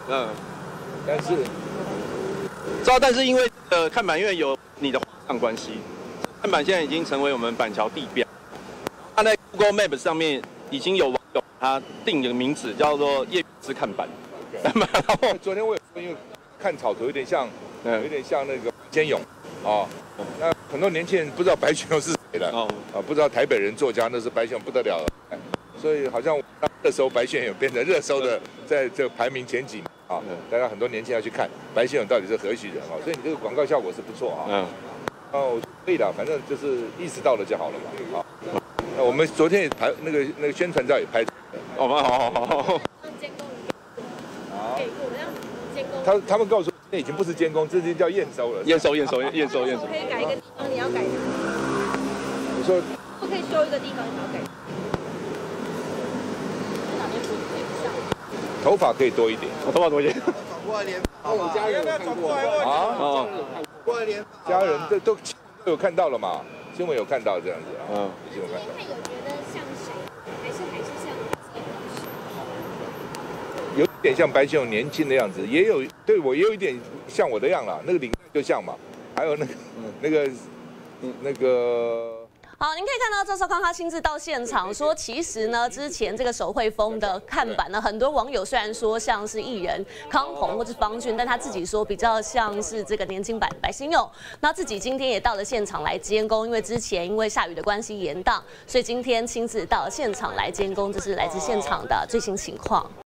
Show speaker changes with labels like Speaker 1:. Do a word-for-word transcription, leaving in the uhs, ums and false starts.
Speaker 1: 嗯，
Speaker 2: 但是，
Speaker 1: 知道，但是因为呃看板因为有你的画像关系，看板现在已经成为我们板桥地标。它在 Google Map 上面已经有网友他定了个名字叫做叶之看板。然后
Speaker 2: 昨天我有说，因为看草图有点像，
Speaker 1: 嗯
Speaker 2: 有点像那个千勇，哦，那很多年轻人不知道白先勇是谁了，
Speaker 1: 哦
Speaker 2: 啊，不知道台北人作家那是白先勇不得了了，所以好像热搜白先勇变成热搜的，在这排名前几名啊，大家很多年轻人要去看白先勇到底是何许人啊，所以你这个广告效果是不错啊，
Speaker 1: 嗯，
Speaker 2: 哦，可以的，反正就是意识到了就好了嘛，啊，那我们昨天也拍那个那个宣传照也拍，
Speaker 1: 好吧，好好好好。
Speaker 2: 他他们告诉我，那已经不是监工，这已经叫验收了。
Speaker 1: 验收验收验收验收。
Speaker 3: 可以改一个地方，你要改。
Speaker 2: 你说
Speaker 3: 不可以修一个地方，你要改。哪边不上？
Speaker 2: 头发可以多一点，
Speaker 1: 我头发多一点。
Speaker 4: 转过来连发，我家人有看过
Speaker 2: 啊？
Speaker 1: 哦，
Speaker 4: 过来连
Speaker 2: 家人都都都有看到了嘛？新闻有看到这样子啊？
Speaker 1: 嗯，
Speaker 2: 新闻看到。
Speaker 5: 他有觉得像谁，还是还是像这个
Speaker 2: 有点像白先勇年轻的样子，也有对我也有一点像我的样啦，那个领带就像嘛，还有那个、嗯、那个那个。
Speaker 6: 好，您可以看到赵少康他亲自到现场说，其实呢，之前这个手绘风的看板呢，很多网友虽然说像是艺人康宏或是方俊，但他自己说比较像是这个年轻版白先勇。那自己今天也到了现场来监工，因为之前因为下雨的关系延宕，所以今天亲自到了现场来监工，这是来自现场的最新情况。